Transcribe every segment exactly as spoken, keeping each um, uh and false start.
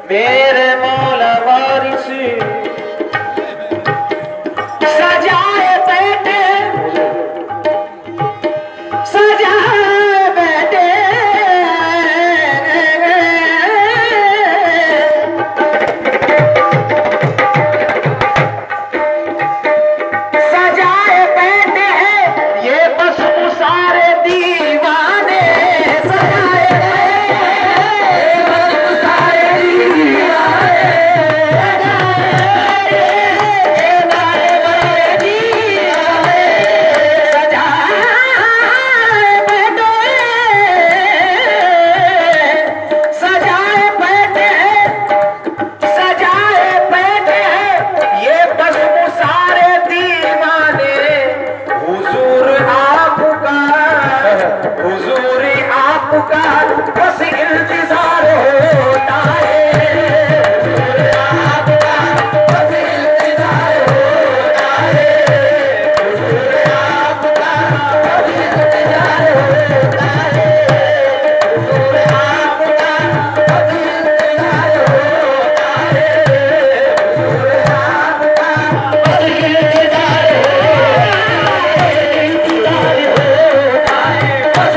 मेरे मौला वारिस सजाए बैठे सजाए बैठे सजाए बैठे हैं ये बस सारे दीवाने सजाए बस इंतजार होता है आपका बस इंतजार होता है आपका बस इंतजार होता है आपका बस इंतजार होता है आपका बस इंतजार होता है बस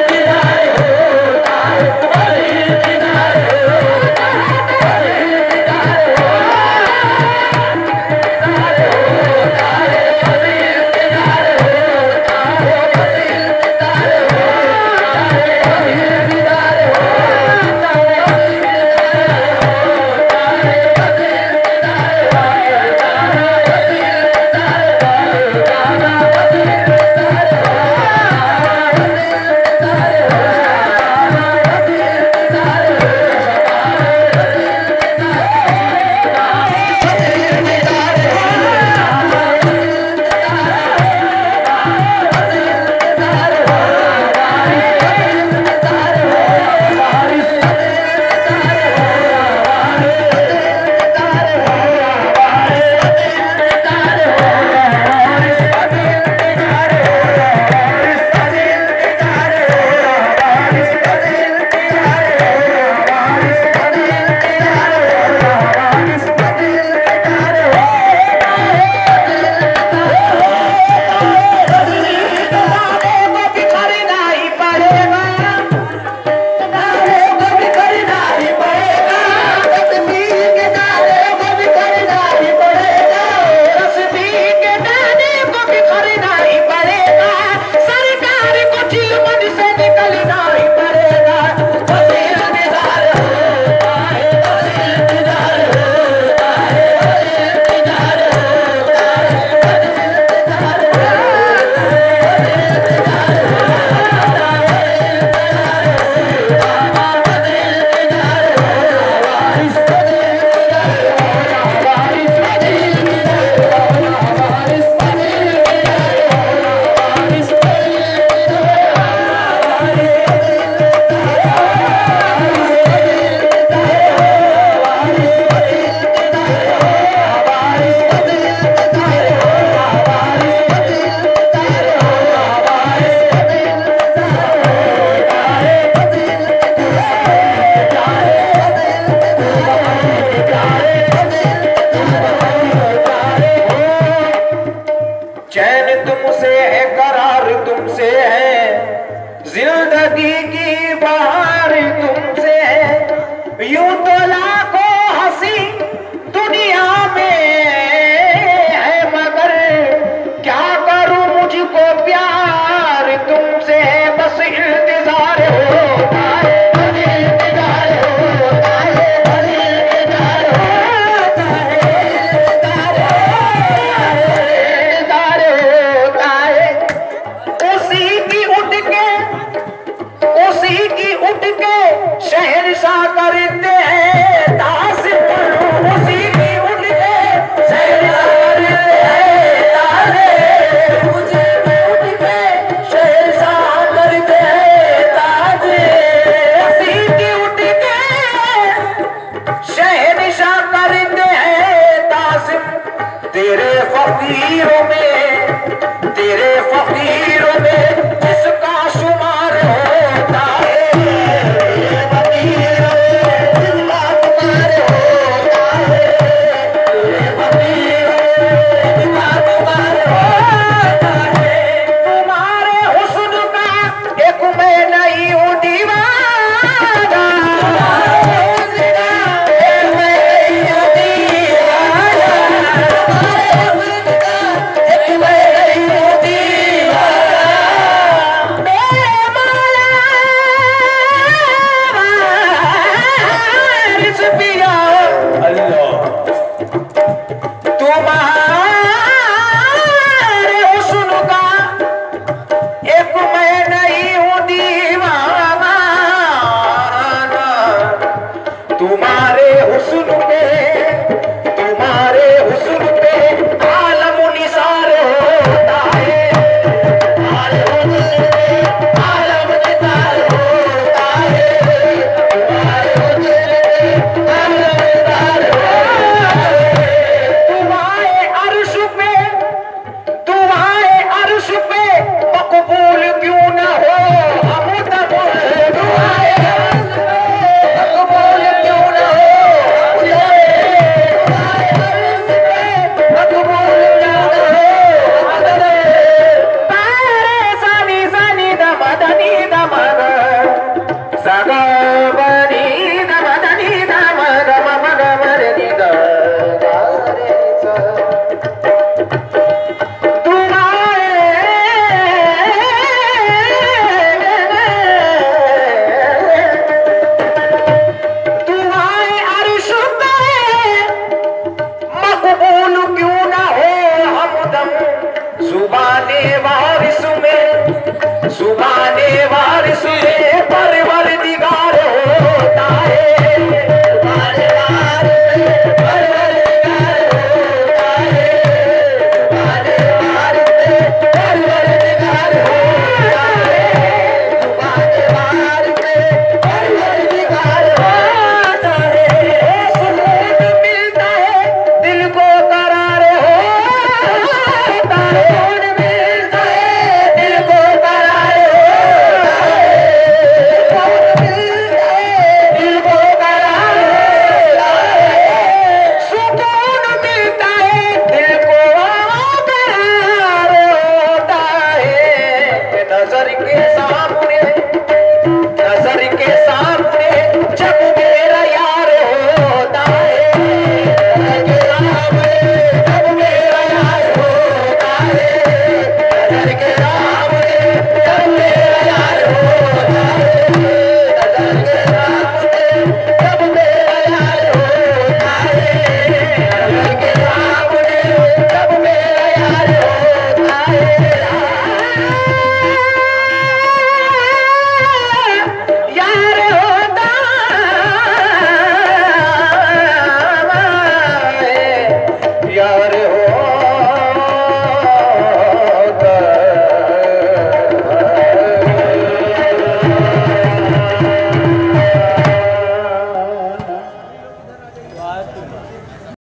जिंदगी की बहार तुमसे है यूं तो लाखों हंसी दुनिया में है मगर क्या करूं मुझको प्यार तुमसे है बस इंतजार होता है बस इंतजार होता है बस इंतजार होता है इंतजार होता है उसी की उठ के उसी की उठ के शहंशाह करते हैं ताज़ उसी की उठ के शहंशाह करते हैं ताज़ उसी की उठ के शहंशाह करते हैं ताज़ उसी की उठ के शहंशाह करते हैं ताज़ तेरे फकीरों में तेरे फकीरों में जिसका शुमार होता है फकीरों में जिसका शुमार पिया अल्लाह तुम्हारे हुस्न का एक मैं नहीं हूँ दीवाना, तुम्हारे हुस्न पे